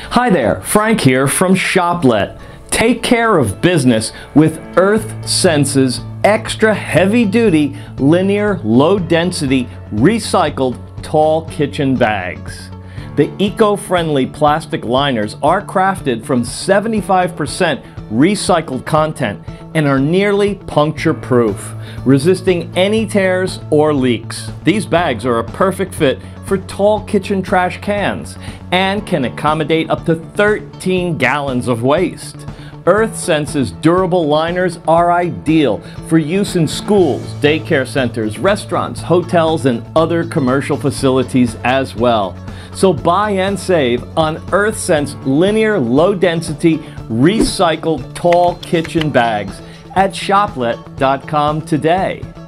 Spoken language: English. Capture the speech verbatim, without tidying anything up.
Hi there, Frank here from Shoplet. Take care of business with EarthSense's extra heavy-duty, linear, low-density, recycled, tall kitchen bags. The eco-friendly plastic liners are crafted from seventy-five percent recycled content and are nearly puncture-proof, resisting any tears or leaks. These bags are a perfect fit for tall kitchen trash cans and can accommodate up to thirteen gallons of waste. EarthSense's durable liners are ideal for use in schools, daycare centers, restaurants, hotels, and other commercial facilities as well. So buy and save on EarthSense linear, low-density, recycled tall kitchen bags at Shoplet dot com today.